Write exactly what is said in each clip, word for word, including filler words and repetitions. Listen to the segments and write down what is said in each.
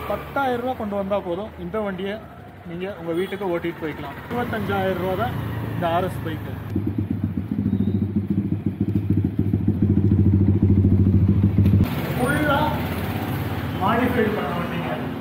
பத்தாயிரம் ரூபா கொண்டு வந்தால் போதும் இந்த வண்டியை நீங்கள் உங்கள் வீட்டுக்கு ஓட்டிகிட்டு போய்க்கலாம். இருபத்தஞ்சாயிரம் ரூபா தான் இந்த ஆர்எஸ் பைக்கு. ஃபுல்லாக மாடிஃபைடு பண்ண வண்டிங்க.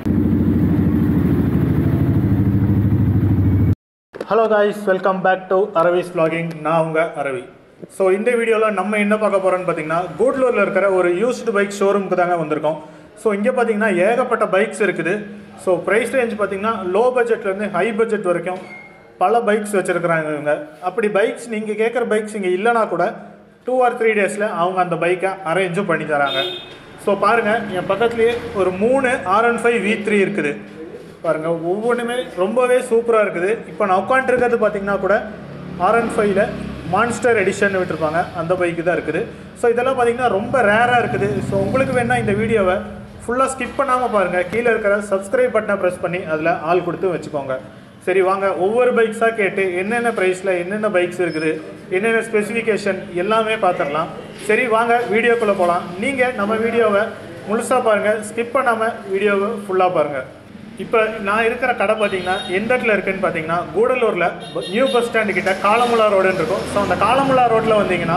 Hello guys, welcome back to அரவிஸ் vlogging. நான் உங்கள் அரவி. ஸோ இந்த வீடியோவில் நம்ம என்ன பார்க்க போகிறோன்னு பார்த்தீங்கன்னா, கூடலூரில் இருக்கிற ஒரு யூஸ்டு பைக் ஷோரூமுக்கு தாங்க வந்திருக்கோம். ஸோ இங்கே பார்த்தீங்கன்னா ஏகப்பட்ட பைக்ஸ் இருக்குது. ஸோ ப்ரைஸ் ரேஞ்ச் பார்த்தீங்கன்னா லோ பட்ஜெட்லேருந்து ஹை பட்ஜெட் வரைக்கும் பல பைக்ஸ் வச்சுருக்குறாங்க இவங்க. அப்படி பைக்ஸ் நீங்கள் கேட்குற பைக்ஸ் இங்கே இல்லைனா கூட டூ ஆர் த்ரீ டேஸில் அவங்க அந்த பைக்கை அரேஞ்சும் பண்ணி தராங்க. ஸோ பாருங்கள், என் பக்கத்துலேயே ஒரு மூணு R one five V three இருக்குது. பாருங்கள், ஒவ்வொன்றுமே ரொம்பவே சூப்பராக இருக்குது. இப்போ நான் உட்காந்துருக்கிறது பார்த்தீங்கன்னா கூட ஆர் ஒன் ஃபைவ்ல மான்ஸ்டர் எடிஷன் விட்டுருப்பாங்க, அந்த பைக்கு தான் இருக்குது. ஸோ இதெல்லாம் பார்த்தீங்கன்னா ரொம்ப ரேராக இருக்குது. ஸோ உங்களுக்கு வேணால் இந்த வீடியோவை ஃபுல்லாக ஸ்கிப் பண்ணாமல் பாருங்கள். கீழே இருக்கிற சப்ஸ்கிரைப் பட்டனை ப்ரெஸ் பண்ணி அதில் ஆள் கொடுத்து வச்சுக்கோங்க. சரி வாங்க, ஒவ்வொரு பைக்ஸாக கேட்டு என்னென்ன ப்ரைஸில் என்னென்ன பைக்ஸ் இருக்குது, என்னென்ன ஸ்பெசிஃபிகேஷன் எல்லாமே பார்த்துடலாம். சரி வாங்க, வீடியோக்குள்ளே போகலாம். நீங்கள் நம்ம வீடியோவை முழுசாக பாருங்கள், ஸ்கிப் பண்ணாமல் வீடியோவை ஃபுல்லாக பாருங்கள். இப்போ நான் இருக்கிற கடை பார்த்தீங்கன்னா எந்த இடத்துல இருக்குதுன்னு பார்த்தீங்கன்னா, கூடலூரில் நியூ பஸ் ஸ்டாண்டு கிட்ட காலமுலா ரோடுன்னு இருக்கும். ஸோ அந்த காலமுலா ரோட்டில் வந்தீங்கன்னா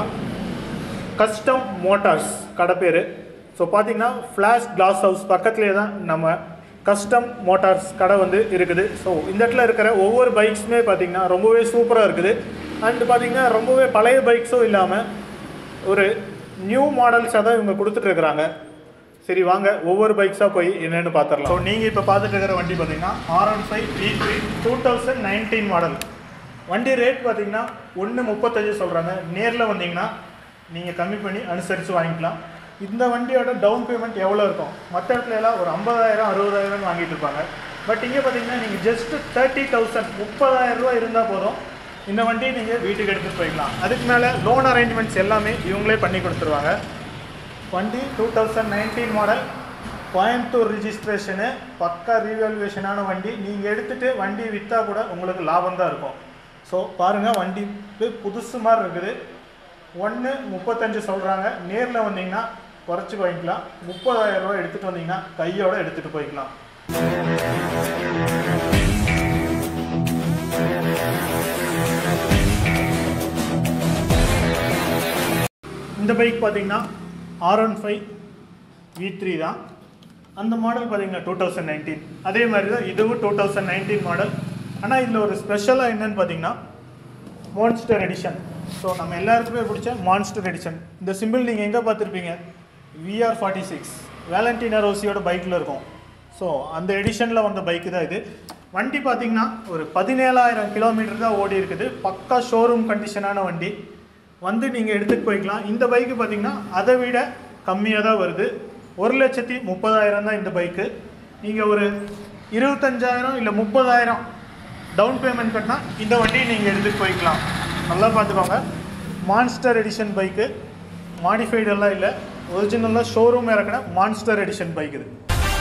கஸ்டம் மோட்டார்ஸ் கடை பேர். ஸோ பார்த்தீங்கன்னா ஃப்ளாஷ் கிளாஸ் ஹவுஸ் பக்கத்துலேயே தான் நம்ம கஸ்டம் மோட்டார்ஸ் கடை வந்து இருக்குது. ஸோ இந்த இடத்துல இருக்கிற ஒவ்வொரு பைக்ஸுமே பார்த்தீங்கன்னா ரொம்பவே சூப்பராக இருக்குது. அண்டு பார்த்தீங்கன்னா ரொம்பவே பழைய பைக்ஸும் இல்லாமல் ஒரு நியூ மாடல்ஸாக தான் இவங்க கொடுத்துட்ருக்குறாங்க. சரி வாங்க, ஒவ்வொரு பைக்ஸாக போய் என்னென்னு பார்த்துடலாம். ஸோ நீங்கள் இப்போ பார்த்துட்டு இருக்கிற வண்டி பார்த்தீங்கன்னா R one five V three two thousand nineteen model. வண்டி ரேட் பார்த்தீங்கன்னா ஒன்று முப்பத்தஞ்சு சொல்கிறாங்க. நேரில் வந்தீங்கன்னா நீங்கள் கம்மி பண்ணி அனுசரித்து வாங்கிக்கலாம். இந்த வண்டியோட டவுன் பேமெண்ட் எவ்வளோ இருக்கும்? மற்ற இடத்துல எல்லாம் ஒரு ஐம்பதாயிரம் அறுபதாயிரம் வாங்கிட்டு இருப்பாங்க. பட் இங்கே பார்த்தீங்கன்னா நீங்கள் ஜஸ்ட்டு தேர்ட்டி தௌசண்ட் முப்பதாயிரம் ரூபா இருந்தால் போதும் இந்த வண்டியை நீங்கள் வீட்டுக்கு எடுத்துகிட்டு போய்க்கலாம். அதுக்கு மேலே லோன் அரேஞ்ச்மெண்ட்ஸ் எல்லாமே இவங்களே பண்ணி கொடுத்துருவாங்க. வண்டி two thousand nineteen model, Coimbatore registration, பக்கா ரீவேல்யூவேஷனான வண்டி. நீங்கள் எடுத்துகிட்டு வண்டி விற்றா கூட உங்களுக்கு லாபம் தான் இருக்கும். ஸோ பாருங்கள், வண்டி புதுசு மாதிரி இருக்குது. ஒன்று முப்பத்தஞ்சு சொல்கிறாங்க. நேரில் வந்தீங்கன்னா குறைச்சி வாங்கிக்கலாம். முப்பதாயிரம் ரூபா எடுத்துகிட்டு வந்தீங்கன்னா கையோடு எடுத்துகிட்டு போய்க்கலாம். இந்த பைக் பார்த்தீங்கன்னா R one five V three தான். அந்த மாடல் பார்த்தீங்கன்னா டூ தௌசண்ட் நைன்டீன். அதே மாதிரி தான் இதுவும் டூ தௌசண்ட் நைன்டீன் மாடல். ஆனால் இதில் ஒரு ஸ்பெஷலாக என்னென்னு பார்த்தீங்கன்னா மான்ஸ்டர் எடிஷன். ஸோ நம்ம எல்லாருக்குமே பிடிச்ச மான்ஸ்டர் எடிஷன். இந்த சிம்பிள் நீங்கள் எங்கே பார்த்துருப்பீங்க? விஆர் ஃபார்ட்டி சிக்ஸ் வேலண்டினா ரோசியோட பைக்கில் இருக்கும். ஸோ அந்த எடிஷனில் வந்த பைக்கு தான் இது. வண்டி பார்த்திங்கன்னா ஒரு பதினேழாயிரம் கிலோமீட்டர் தான் ஓடி இருக்குது. பக்கா ஷோரூம் கண்டிஷனான வண்டி. வந்து நீங்கள் எடுத்துகிட்டு போய்க்கலாம். இந்த பைக்கு பார்த்திங்கன்னா அதை விட கம்மியாக தான் வருது. ஒரு லட்சத்தி முப்பதாயிரம் தான் இந்த பைக்கு. நீங்கள் ஒரு இருபத்தஞ்சாயிரம் இல்லை முப்பதாயிரம் டவுன் பேமெண்ட் கட்டினா இந்த வண்டியை நீங்கள் எடுத்துகிட்டு போய்க்கலாம். நல்லா பார்த்துக்கோங்க, மான்ஸ்டர் எடிஷன் பைக்கு, மாடிஃபைடெல்லாம் இல்லை, ஒரிஜினலாக ஷோரூம் இறக்கின மான்ஸ்டர் எடிஷன் பைக் இது.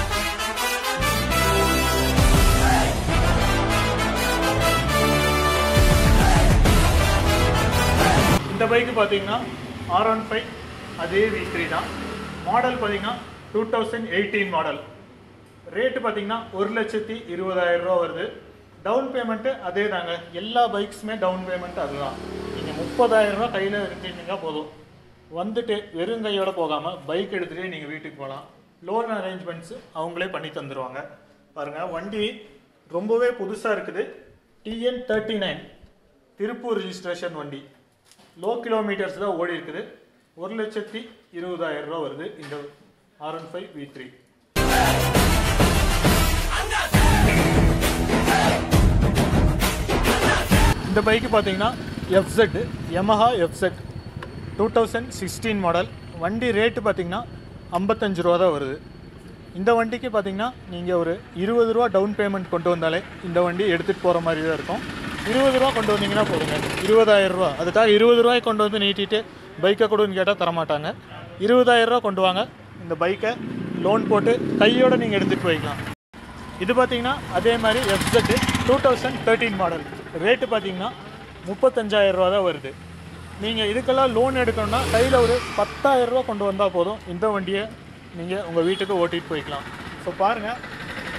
இந்த பைக்கு பார்த்தீங்கன்னா ஆர் ஒன் ஃபைவ் அதே வி த்ரீ தான். மாடல் பார்த்தீங்கன்னா two thousand eighteen model. Rate பார்த்தீங்கன்னா ஒரு லட்சத்தி இருபதாயிரம் ரூபா வருது. டவுன் பேமெண்ட்டு அதே தாங்க. எல்லா பைக்ஸுமே டவுன் பேமெண்ட் அதுதான். நீங்கள் முப்பதாயிரம் ரூபா கையில் எடுத்துட்டீங்கன்னா போதும். வந்துட்டு வெறும் கையோடு போகாமல் பைக் எடுத்துகிட்டே நீங்கள் வீட்டுக்கு போகலாம். லோன் அரேஞ்ச்மெண்ட்ஸு அவங்களே பண்ணி தந்துடுவாங்க. பாருங்கள், வண்டி ரொம்பவே புதுசாக இருக்குது. TN thirty nine Tiruppur registration வண்டி. லோ கிலோமீட்டர்ஸ் தான் ஓடி இருக்குது. ஒரு லட்சத்தி இருபதாயிரம் ரூபா வருது இந்த R one five V three. இந்த பைக்கு பார்த்தீங்கன்னா FZ, Yamaha FZ two thousand sixteen model. வண்டி ரேட்டு பார்த்தீங்கன்னா ஐம்பத்தஞ்சு ரூபா தான் வருது. இந்த வண்டிக்கு பார்த்தீங்கன்னா நீங்கள் ஒரு இருபது ரூபா டவுன் பேமெண்ட் கொண்டு வந்தாலே இந்த வண்டி எடுத்துகிட்டு போகிற மாதிரி தான் இருக்கும். இருபது ரூபா கொண்டு வந்தீங்கன்னா போதுங்க. இருபதாயிரம் ரூபா அதுக்காக இருபது ரூபாய் கொண்டு வந்து நீட்டிட்டு பைக்கை கொடுன்னு கேட்டால் தரமாட்டாங்க. இருபதாயிரம் ரூபா கொண்டு வாங்க, இந்த பைக்கை லோன் போட்டு கையோடு நீங்கள் எடுத்துகிட்டு போய்க்கலாம். இது பார்த்தீங்கன்னா அதே மாதிரி FZ two thousand thirteen model. Rate பார்த்தீங்கன்னா முப்பத்தஞ்சாயிரம் ரூபா தான் வருது. நீங்கள் இதுக்கெல்லாம் லோன் எடுக்கணும்னா கையில் ஒரு பத்தாயிரம் ரூபா கொண்டு வந்தால் போதும் இந்த வண்டியை நீங்கள் உங்கள் வீட்டுக்கு ஓட்டிகிட்டு போய்க்கலாம். ஸோ பாருங்கள்,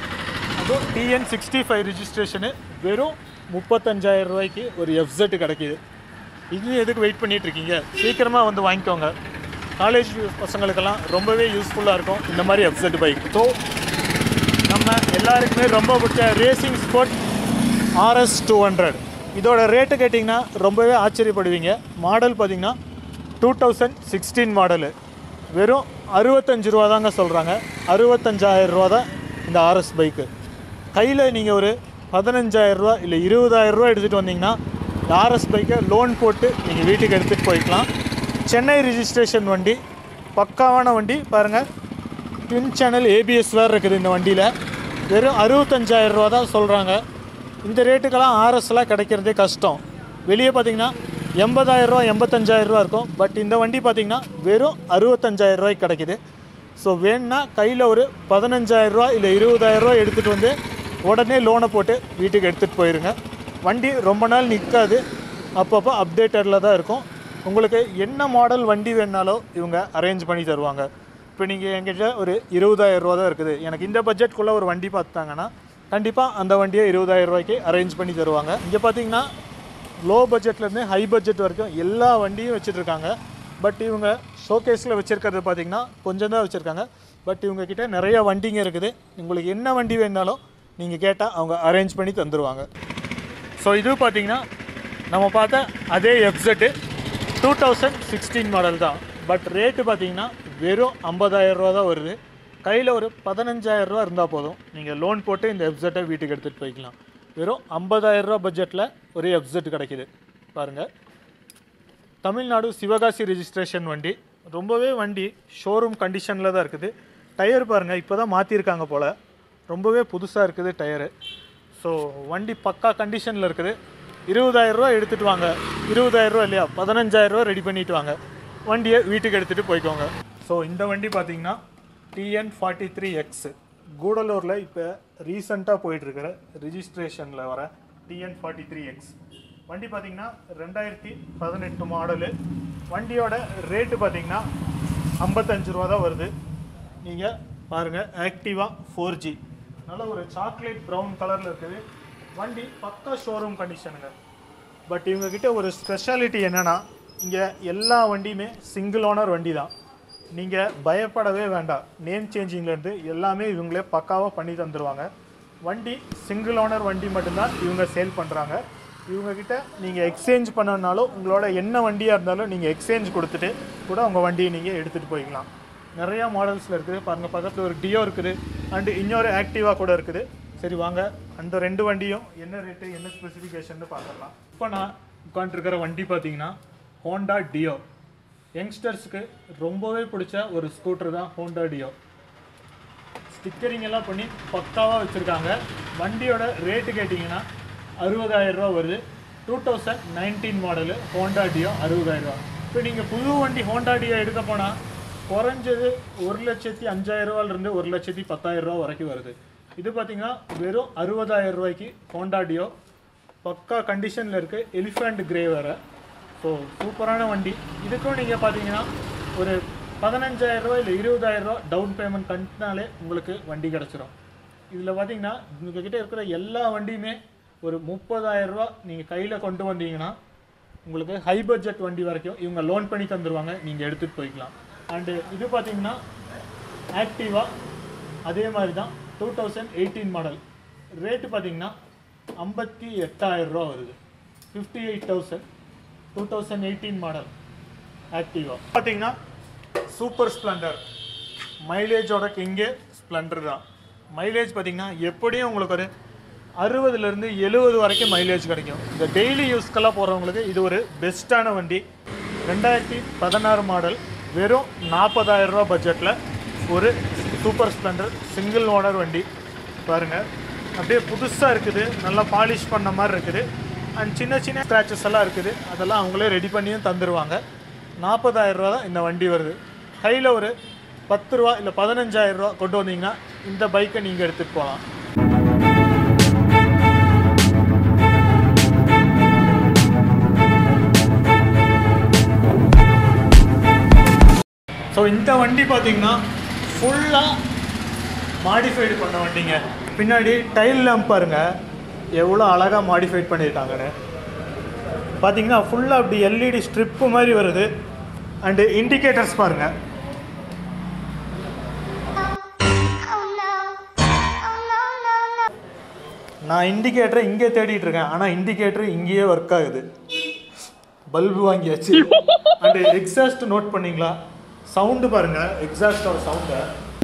அதுவும் டிஎன் சிக்ஸ்டி ஃபைவ் ரிஜிஸ்ட்ரேஷனு வெறும் முப்பத்தஞ்சாயிரம் ரூபாய்க்கு ஒரு எஃப்செட் கிடைக்கிது. இது எதுக்கு வெயிட் பண்ணிகிட்ருக்கீங்க? சீக்கிரமாக வந்து வாங்கிக்கோங்க. காலேஜ் பசங்களுக்கெல்லாம் ரொம்பவே யூஸ்ஃபுல்லாக இருக்கும் இந்த மாதிரி எஃப்செட் பைக். ஸோ நம்ம எல்லாருக்குமே ரொம்ப பிடிச்ச racing sport RS two hundred இதோட ரேட்டு கேட்டிங்கன்னா ரொம்பவே ஆச்சரியப்படுவீங்க. மாடல் பார்த்திங்கன்னா டூ தௌசண்ட் சிக்ஸ்டீன் மாடலு. வெறும் அறுபத்தஞ்சு ரூபா தாங்க சொல்கிறாங்க. அறுபத்தஞ்சாயிரம் ரூபா தான் இந்த ஆர்எஸ் பைக்கு. கையில் நீங்கள் ஒரு பதினஞ்சாயிரரூவா இல்லை இருபதாயிரரூவா எடுத்துகிட்டு வந்தீங்கன்னா இந்த ஆர்எஸ் பைக்கை லோன் போட்டு நீங்கள் வீட்டுக்கு எடுத்துகிட்டு போய்க்கலாம். சென்னை ரிஜிஸ்ட்ரேஷன் வண்டி, பக்காவான வண்டி. பாருங்கள், ட்வின் சேனல் ஏபிஎஸ் வேறு இருக்குது இந்த வண்டியில். வெறும் அறுபத்தஞ்சாயிரம் ரூபா தான் சொல்கிறாங்க. இந்த ரேட்டுக்கெல்லாம் ஆர்எஸ்லாம் கிடைக்கிறதே கஷ்டம். வெளியே பார்த்திங்கன்னா எண்பதாயிரரூவா எண்பத்தஞ்சாயிரரூவா இருக்கும். பட் இந்த வண்டி பார்த்திங்கன்னா வெறும் அறுபத்தஞ்சாயிரம் ரூபாய்க்கு கிடைக்கிது. ஸோ வேணுன்னா கையில் ஒரு பதினஞ்சாயிரரூவா இல்லை இருபதாயிரரூவா எடுத்துகிட்டு வந்து உடனே லோனை போட்டு வீட்டுக்கு எடுத்துகிட்டு போயிருங்க. வண்டி ரொம்ப நாள் நிற்காது, அப்பப்போ அப்டேட்டடில் தான் இருக்கும். உங்களுக்கு என்ன மாடல் வண்டி வேணாலும் இவங்க அரேஞ்ச் பண்ணி தருவாங்க. இப்போ நீங்கள் என்கிட்ட ஒரு இருபதாயிரரூவா தான் இருக்குது, எனக்கு இந்த பட்ஜெட்குள்ளே ஒரு வண்டி பார்த்தாங்கன்னா கண்டிப்பாக அந்த வண்டியை இருபதாயிரம் ரூபாய்க்கு அரேஞ்ச் பண்ணி தருவாங்க. இங்கே பார்த்தீங்கன்னா லோ பட்ஜெட்லேருந்து ஹை பட்ஜெட் வரைக்கும் எல்லா வண்டியும் வச்சுட்ருக்காங்க. பட் இவங்க ஷோகேஸில் வச்சுருக்கிறது பார்த்திங்கன்னா கொஞ்சம் தான் வச்சுருக்காங்க. பட் இவங்கக்கிட்ட நிறைய வண்டிங்க இருக்குது. உங்களுக்கு என்ன வண்டி வேணாலும் நீங்கள் கேட்டால் அவங்க அரேஞ்ச் பண்ணி தந்துடுவாங்க. ஸோ இது பார்த்திங்கன்னா நம்ம பார்த்த அதே FZ two thousand sixteen model தான். பட் ரேட்டு பார்த்திங்கன்னா வெறும் ஐம்பதாயிரரூவா தான் வருது. கையில் ஒரு பதினஞ்சாயிரரூவா இருந்தால் போதும், நீங்கள் லோன் போட்டு இந்த எஃப்செட்டை வீட்டுக்கு எடுத்துகிட்டு போய்க்கலாம். வெறும் ஐம்பதாயிரரூவா பட்ஜெட்டில் ஒரு எஃப்செட் கிடைக்கிது. பாருங்கள், தமிழ்நாடு சிவகாசி ரிஜிஸ்ட்ரேஷன் வண்டி. ரொம்பவே வண்டி ஷோரூம் கண்டிஷனில் தான் இருக்குது. டயர் பாருங்கள், இப்போ தான் மாற்றிருக்காங்க போல், ரொம்பவே புதுசாக இருக்குது டயரு. ஸோ வண்டி பக்கா கண்டிஷனில் இருக்குது. இருபதாயிரரூவா எடுத்துகிட்டு வாங்க, இருபதாயிரரூவா இல்லையா பதினஞ்சாயிரரூவா ரெடி பண்ணிவிட்டு வாங்க, வண்டியை வீட்டுக்கு எடுத்துகிட்டு போய்க்கோங்க. ஸோ இந்த வண்டி பார்த்திங்கன்னா டிஎன் ஃபார்ட்டி த்ரீ எக்ஸ் கூடலூரில் இப்போ ரீசெண்டாக போயிட்டுருக்கிற ரிஜிஸ்ட்ரேஷனில் வர டிஎன் ஃபார்ட்டி த்ரீ எக்ஸ் வண்டி பார்த்திங்கன்னா ரெண்டாயிரத்தி பதினெட்டு மாடலு. வண்டியோட ரேட்டு பார்த்திங்கன்னா ஐம்பத்தஞ்சு ரூபா தான் வருது. நீங்கள் பாருங்கள், ஆக்டிவா ஃபோர் ஜி நல்ல ஒரு சாக்லேட் ப்ரௌன் கலரில் இருக்குது. வண்டி பக்கா ஷோரூம் கண்டிஷனுங்க. பட் இவங்கக்கிட்ட ஒரு ஸ்பெஷாலிட்டி என்னென்னா, இங்கே எல்லா வண்டியுமே சிங்கிள் ஓனர் வண்டி தான். நீங்கள் பயப்படவே வேண்டாம். நேம் சேஞ்சிங்லேருந்து எல்லாமே இவங்களே பக்காவாக பண்ணி தந்துடுவாங்க. வண்டி சிங்கிள் ஓனர் வண்டி மட்டும்தான் இவங்க சேல் பண்ணுறாங்க. இவங்கக்கிட்ட நீங்கள் எக்ஸ்சேஞ்ச் பண்ணனாலும் உங்களோட என்ன வண்டியாக இருந்தாலும் நீங்கள் எக்ஸ்சேஞ்ச் கொடுத்துட்டு கூட உங்கள் வண்டியை நீங்கள் எடுத்துகிட்டு போய்க்கலாம். நிறையா மாடல்ஸில் இருக்குது. பாருங்கள், பக்கத்தில் ஒரு டியோ இருக்குது அண்டு இன்னொரு ஆக்டிவா கூட இருக்குது. சரி வாங்க, அந்த ரெண்டு வண்டியும் என்ன ரேட்டு என்ன ஸ்பெசிஃபிகேஷன் பார்த்துடலாம். இப்போ நான் உட்காந்துருக்கிற வண்டி பார்த்தீங்கன்னா ஹோண்டா டியோ. யங்ஸ்டர்ஸுக்கு ரொம்பவே பிடிச்ச ஒரு ஸ்கூட்டர் தான் ஹோண்டா டியோ. ஸ்டிக்கரிங் எல்லாம் பண்ணி பக்காவாக வச்சுருக்காங்க. வண்டியோட ரேட்டு கேட்டிங்கன்னா அறுபதாயிரரூவா வருது. Two thousand nineteen model Honda Dio அறுபதாயிரரூவா. இப்போ நீங்கள் புது வண்டி ஹோண்டா டியோ எடுக்க போனால் குறைஞ்சது ஒரு லட்சத்தி அஞ்சாயிரரூவாலேருந்து ஒரு லட்சத்தி பத்தாயிரரூவா வரைக்கும் வருது. இது பார்த்திங்கன்னா வெறும் அறுபதாயிரம் ரூபாய்க்கு ஹோண்டா டியோ பக்கா கண்டிஷனில் இருக்குது. எலிஃபண்ட் கிரே வேறு. ஸோ சூப்பரான வண்டி. இதுக்கும் நீங்கள் பார்த்தீங்கன்னா ஒரு பதினஞ்சாயிரரூவா இல்லை இருபதாயிரரூவா டவுன் பேமெண்ட் கட்டினாலே உங்களுக்கு வண்டி கிடச்சிரும். இதில் பார்த்தீங்கன்னா உங்கள்கிட்ட இருக்கிற எல்லா வண்டியுமே ஒரு முப்பதாயிரரூவா நீங்கள் கையில் கொண்டு வந்தீங்கன்னா உங்களுக்கு ஹை பட்ஜெட் வண்டி வரைக்கும் இவங்க லோன் பண்ணி தந்துடுவாங்க, நீங்கள் எடுத்துகிட்டு போய்க்கலாம். அண்டு இது பார்த்திங்கன்னா ஆக்டிவா அதே மாதிரி தான் two thousand eighteen model. Rate பார்த்திங்கன்னா ஐம்பத்தி எட்டாயிரரூவா வருது. Fifty eight thousand two thousand eighteen model Activa. பார்த்திங்கன்னா சூப்பர் ஸ்ப்ளெண்டர் மைலேஜோட கிங்கே ஸ்ப்ளெண்டர் தான். மைலேஜ் பார்த்திங்கன்னா எப்படியும் உங்களுக்கு ஒரு அறுபதுலேருந்து எழுபது வரைக்கும் மைலேஜ் கிடைக்கும். இந்த டெய்லி யூஸ்க்கெல்லாம் போகிறவங்களுக்கு இது ஒரு பெஸ்ட்டான வண்டி. ரெண்டாயிரத்தி பதினாறு மாடல், வெறும் நாற்பதாயிரரூவா பட்ஜெட்டில் ஒரு சூப்பர் ஸ்ப்ளெண்டர் சிங்கிள் ஓனர் வண்டி. பாருங்கள், அப்படியே புதுசாக இருக்குது, நல்லா பாலிஷ் பண்ண மாதிரி இருக்குது. அண்ட் சின்ன சின்ன ஸ்க்ராச்சஸ் எல்லாம் இருக்குது, அதெல்லாம் அவங்களே ரெடி பண்ணியும் தந்துடுவாங்க. நாற்பதாயிரரூவா தான் இந்த வண்டி வருது. கையில் ஒரு பத்து ரூபா இல்லை பதினஞ்சாயிரரூவா கொண்டு வந்தீங்கன்னா இந்த பைக்கை நீங்கள் எடுத்துகிட்டு போகலாம். ஸோ இந்த வண்டி பார்த்திங்கன்னா ஃபுல்லாக மாடிஃபைடு பண்ண வண்டிங்க. பின்னாடி டைல் லேம்ப் பாருங்க எவ்வளோ அழகாக மாடிஃபைட் பண்ணியிருக்காங்கன்னு. பார்த்தீங்கன்னா ஃபுல்லாக அப்படி எல்இடி ஸ்ட்ரிப்பு மாதிரி வருது. அண்டு இண்டிகேட்டர்ஸ் பாருங்கள். நான் இண்டிகேட்டரை இங்கே தேடிட்டு இருக்கேன், ஆனால் இண்டிகேட்டர் இங்கேயே ஒர்க் ஆகுது. பல்பு வாங்கியாச்சு. அண்டு எக்ஸாஸ்ட் நோட் பண்ணிங்களா? சவுண்டு பாருங்கள், எக்ஸாஸ்டோட சவுண்டை.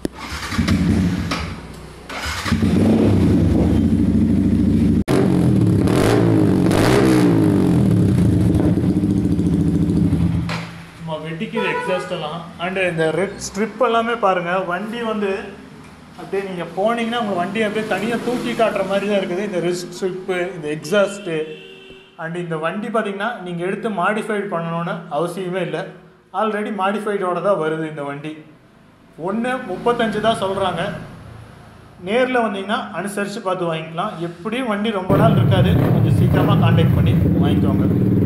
சும்மா வெட்டிக்குது எக்ஸாஸ்ட் எல்லாம். அண்டு இந்த ரெட் ஸ்ட்ரிப் எல்லாமே பாருங்கள். வண்டி வந்து அப்படியே நீங்கள் போனீங்கன்னா உங்கள் வண்டி அப்படியே தனியாக தூக்கி காட்டுற மாதிரி தான் இருக்குது. இந்த ரெஸ்ட் ஸ்ட்ரிப்பு, இந்த எக்ஸாஸ்ட்டு. அண்ட் இந்த வண்டி பார்த்திங்கன்னா நீங்கள் எடுத்து மாடிஃபைட் பண்ணணுன்னு அவசியமே இல்லை. ஆல்ரெடி மாடிஃபைடோடு தான் வருது இந்த வண்டி. ஒன்று முப்பத்தஞ்சு தான் சொல்கிறாங்க. நேரில் வந்தீங்கன்னா அனுசரித்து பார்த்து வாங்கிக்கலாம். எப்படியும் வண்டி ரொம்ப நாள் இருக்காது. கொஞ்சம் சீக்கிரமாக கான்டாக்ட் பண்ணி வாங்கிக்கோங்க.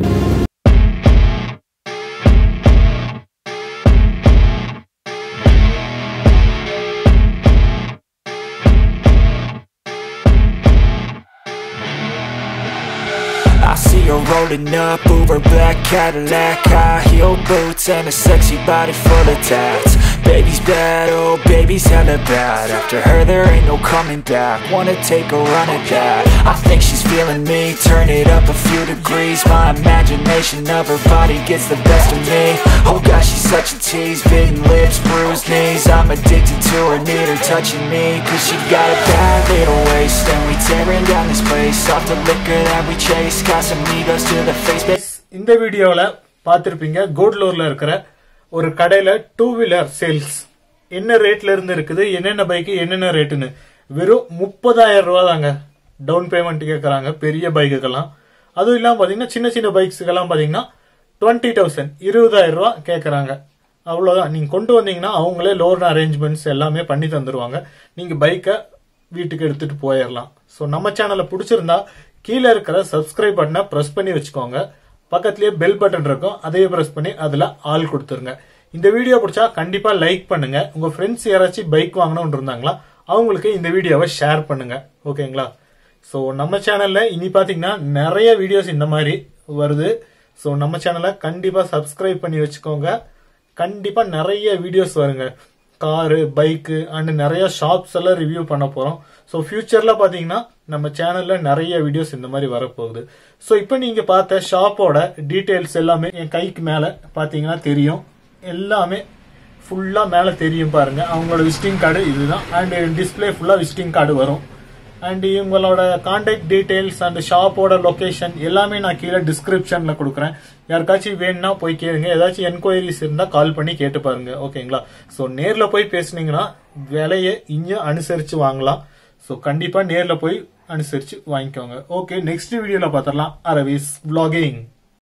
I see her rolling up, Uber black Cadillac, high heel boots and a sexy body full of tats. Baby's bad, oh baby's hella bad. After her there ain't no coming back. Wanna take a run at that? I think she's feeling me. Turn it up a few degrees. My imagination of her body gets the best of me. Oh gosh, she's such a tease. Bitten lips, bruised knees. I'm addicted to her, need her touching me. Cause she got a bad little waist. And we tearing down this place. Off the liquor that we chase. Casamigos to the face. இந்த வீடியோவில் பார்த்துருப்பீங்க, கோட்லூரில் இருக்கிற ஒரு கடையில் two wheeler sales என்ன ரேட்ல இருந்து இருக்குது, என்னென்ன பைக்கு என்னென்ன ரேட்டுன்னு. வெறும் முப்பதாயிரம் ரூபா தாங்க டவுன் பேமெண்ட் கேட்குறாங்க பெரிய பைக்குக்கெல்லாம். அதுவும் இல்லாமல் பார்த்தீங்கன்னா சின்ன சின்ன பைக்ஸுக்கெல்லாம் பார்த்தீங்கன்னா டுவெண்ட்டி தௌசண்ட் இருபதாயிரம் ரூபா கேட்குறாங்க. அவ்வளோதான். நீங்கள் கொண்டு வந்தீங்கன்னா அவங்களே லோன் அரேஞ்ச்மெண்ட்ஸ் எல்லாமே பண்ணி தந்துடுவாங்க. நீங்கள் பைக்கை வீட்டுக்கு எடுத்துகிட்டு போயிடலாம். ஸோ நம்ம சேனலை பிடிச்சிருந்தா கீழே இருக்கிற சப்ஸ்கிரைப் பட்டனை ப்ரெஸ் பண்ணி வச்சுக்கோங்க. பக்கத்துலேயே பெல் பட்டன் இருக்கும், அதையே ப்ரெஸ் பண்ணி அதில் ஆல் கொடுத்துருங்க. இந்த வீடியோ பிடிச்சா கண்டிப்பாக லைக் பண்ணுங்க. உங்கள் ஃப்ரெண்ட்ஸ் யாராச்சும் பைக் வாங்கணும்னு இருந்தாங்களா அவங்களுக்கு இந்த வீடியோவை ஷேர் பண்ணுங்க. ஓகேங்களா? ஸோ நம்ம சேனலில் இனி பார்த்தீங்கன்னா நிறைய வீடியோஸ் இந்த மாதிரி வருது. ஸோ நம்ம சேனலை கண்டிப்பாக சப்ஸ்கிரைப் பண்ணி வச்சுக்கோங்க. கண்டிப்பாக நிறைய வீடியோஸ் வருங்க. காரு, பைக்கு அண்ட் நிறைய ஷாப்ஸ் எல்லாம் ரிவ்யூ பண்ண போகிறோம். ஸோ ஃபியூச்சரில் பார்த்தீங்கன்னா நம்ம சேனலில் நிறைய வீடியோஸ் இந்த மாதிரி வரப்போகுது. ஸோ இப்போ நீங்கள் பார்த்த ஷாப்போட டீட்டெயில்ஸ் எல்லாமே என் கைக்கு மேலே பார்த்தீங்கன்னா தெரியும். எல்லாமே ஃபுல்லாக மேலே தெரியும் பாருங்கள். அவங்களோட விசிட்டிங் கார்டு இதுதான். அண்ட் டிஸ்பிளே ஃபுல்லாக விசிட்டிங் கார்டு வரும். அண்ட் இவங்களோட கான்டாக்ட் டீட்டெயில்ஸ் அண்ட் ஷாப்போட லொக்கேஷன் எல்லாமே நான் கீழே டிஸ்கிரிப்ஷனில் கொடுக்குறேன். யாருக்காச்சும் வேணும்னா போய் கேளுங்க. ஏதாச்சும் என்கொயரிஸ் இருந்தால் கால் பண்ணி கேட்டு பாருங்க. ஓகேங்களா? ஸோ நேரில் போய் பேசுனீங்கன்னா விலையை இன்னும் அனுசரித்து வாங்கலாம். ஸோ கண்டிப்பாக நேரில் போய் அனுசரித்து வாங்கிக்கோங்க. ஓகே, நெக்ஸ்ட் வீடியோவில் பார்த்துடலாம். அரவிஸ் vlogging.